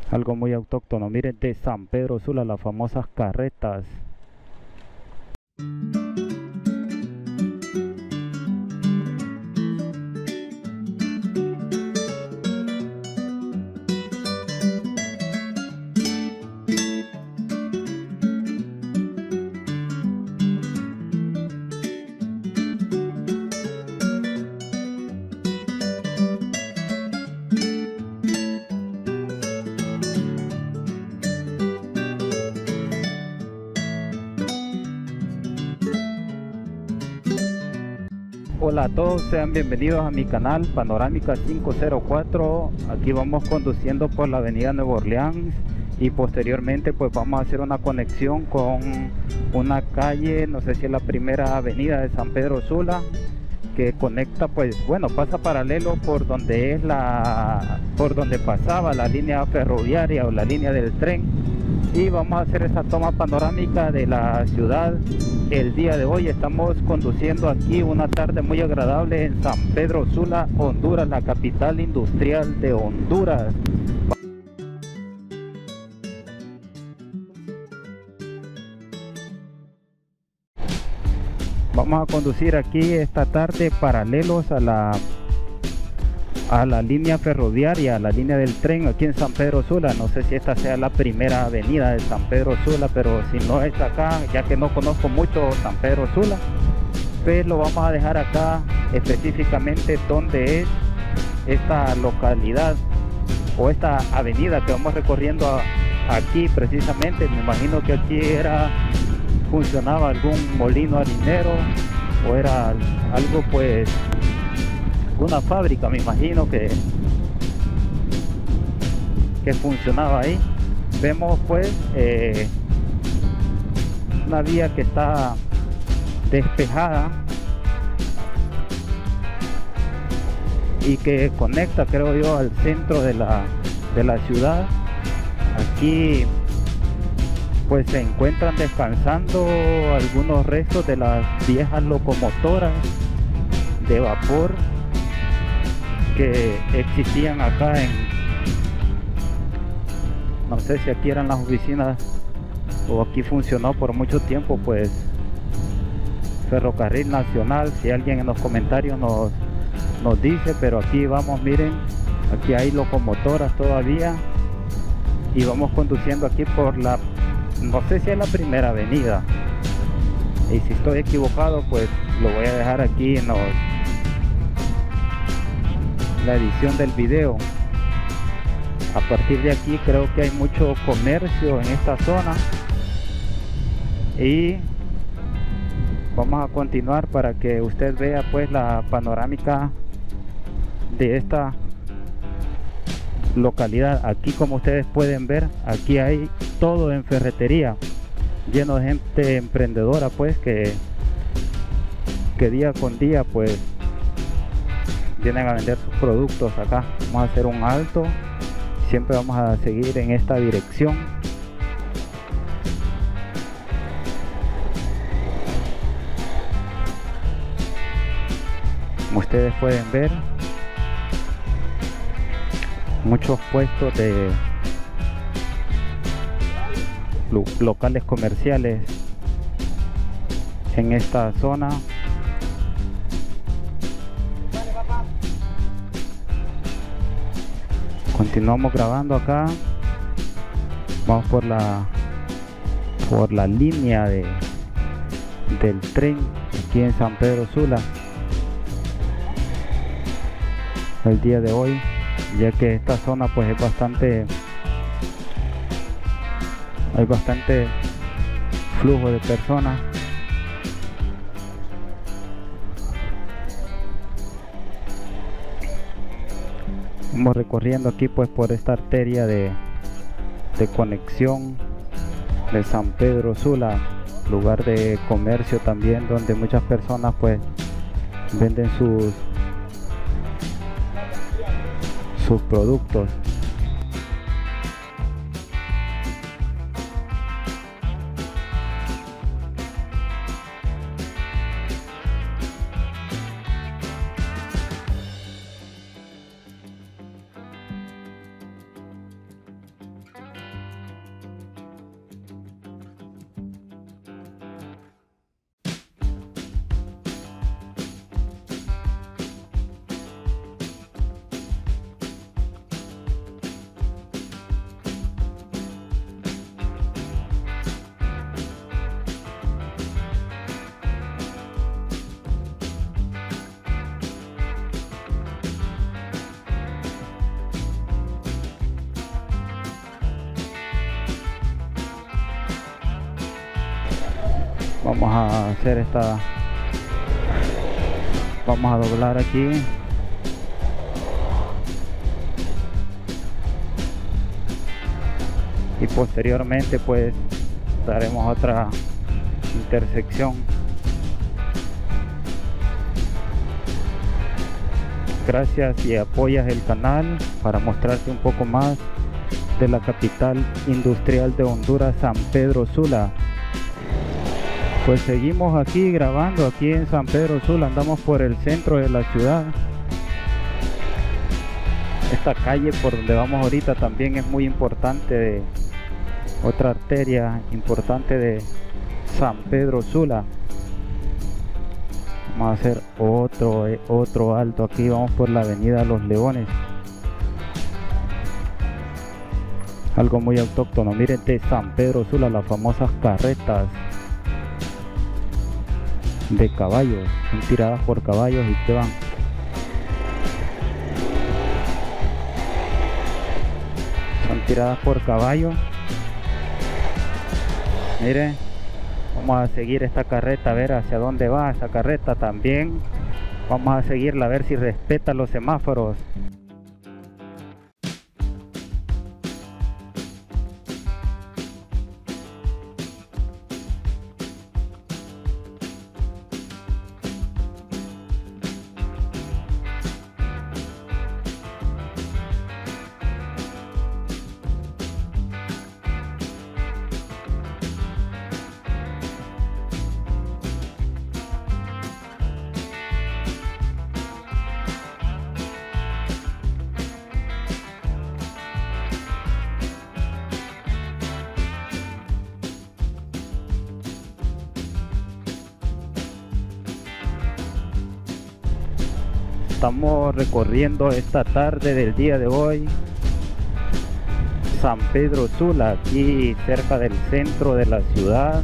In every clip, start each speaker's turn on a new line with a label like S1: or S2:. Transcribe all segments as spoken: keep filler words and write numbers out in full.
S1: Algo muy autóctono, miren, de San Pedro Sula, las famosas carretas. Hola a todos, sean bienvenidos a mi canal Panorámica cinco cero cuatro. Aquí vamos conduciendo por la avenida Nueva Orleans y posteriormente pues vamos a hacer una conexión con una calle, no sé si es la primera avenida de San Pedro Sula, que conecta, pues bueno, pasa paralelo por donde es la por donde pasaba la línea ferroviaria o la línea del tren, y vamos a hacer esa toma panorámica de la ciudad. El día de hoy estamos conduciendo aquí una tarde muy agradable en San Pedro Sula, Honduras, la capital industrial de Honduras. Vamos a conducir aquí esta tarde paralelos a la a la línea ferroviaria, a la línea del tren aquí en San Pedro Sula. No sé si esta sea la primera avenida de San Pedro Sula, pero si no es acá, ya que no conozco mucho San Pedro Sula, pues lo vamos a dejar acá específicamente donde es esta localidad o esta avenida que vamos recorriendo a, aquí precisamente. Me imagino que aquí era funcionaba algún molino harinero o era algo, pues una fábrica, me imagino que que funcionaba ahí. Vemos pues eh, una vía que está despejada y que conecta, creo yo, al centro de la de la ciudad. Aquí pues se encuentran descansando algunos restos de las viejas locomotoras de vapor que existían acá en, no sé si aquí eran las oficinas o aquí funcionó por mucho tiempo pues Ferrocarril Nacional. Si alguien en los comentarios nos, nos dice, pero aquí vamos, miren, aquí hay locomotoras todavía y vamos conduciendo aquí por la, no sé si es la primera avenida, y si estoy equivocado pues lo voy a dejar aquí en los la edición del video. A partir de aquí creo que hay mucho comercio en esta zona y vamos a continuar para que usted vea pues la panorámica de esta localidad. Aquí, como ustedes pueden ver, aquí hay todo en ferretería, lleno de gente emprendedora pues que que día con día pues vienen a vender sus productos acá. Vamos a hacer un alto, siempre vamos a seguir en esta dirección. Como ustedes pueden ver, muchos puestos de lo- locales comerciales en esta zona. Continuamos grabando acá. Vamos por la por la línea de del tren aquí en San Pedro Sula el día de hoy, ya que esta zona pues es bastante hay bastante flujo de personas. Vamos recorriendo aquí pues por esta arteria de, de conexión de San Pedro Sula, lugar de comercio también donde muchas personas pues venden sus sus productos. Vamos a hacer esta, vamos a doblar aquí. Y posteriormente pues daremos otra intersección. Gracias si apoyas el canal para mostrarte un poco más de la capital industrial de Honduras, San Pedro Sula. Pues seguimos aquí grabando aquí en San Pedro Sula, andamos por el centro de la ciudad. Esta calle por donde vamos ahorita también es muy importante, de otra arteria importante de San Pedro Sula. Vamos a hacer otro, otro alto aquí, vamos por la avenida Los Leones. Algo muy autóctono, miren, de San Pedro Sula, las famosas carretas de caballos, son tiradas por caballos y te van. Son tiradas por caballo. Miren, vamos a seguir esta carreta, a ver hacia dónde va esa carreta también. Vamos a seguirla a ver si respeta los semáforos. Estamos recorriendo esta tarde del día de hoy San Pedro Sula, aquí cerca del centro de la ciudad,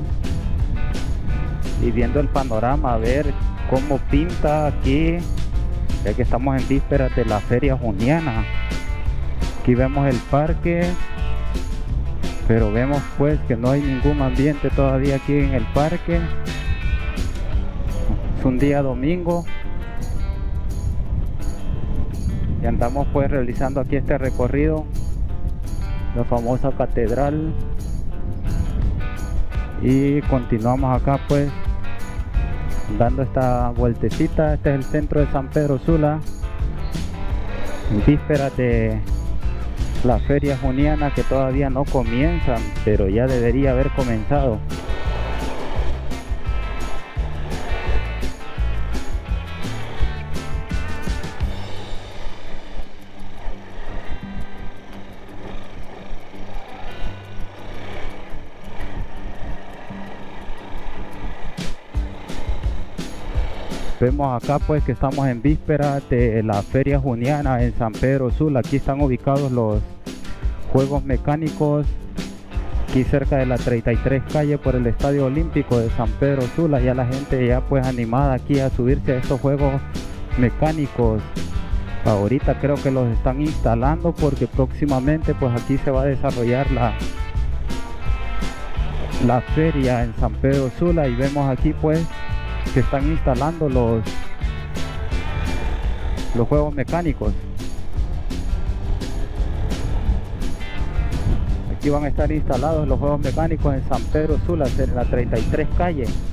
S1: y viendo el panorama, a ver cómo pinta aquí, ya que estamos en vísperas de la feria juniana. Aquí vemos el parque, pero vemos pues que no hay ningún ambiente todavía aquí en el parque. Es un día domingo y andamos pues realizando aquí este recorrido, la famosa catedral, y continuamos acá pues dando esta vueltecita. Este es el centro de San Pedro Sula, en vísperas de la feria juniana, que todavía no comienzan, pero ya debería haber comenzado. Vemos acá pues que estamos en víspera de la feria juniana en San Pedro Sula. Aquí están ubicados los juegos mecánicos, aquí cerca de la treinta y tres calle por el Estadio Olímpico de San Pedro Sula. Ya la gente ya pues animada aquí a subirse a estos juegos mecánicos. Ahorita creo que los están instalando porque próximamente pues aquí se va a desarrollar la la feria en San Pedro Sula, y vemos aquí pues que están instalando los los juegos mecánicos. Aquí van a estar instalados los juegos mecánicos en San Pedro Sula, en la treinta y tres calle.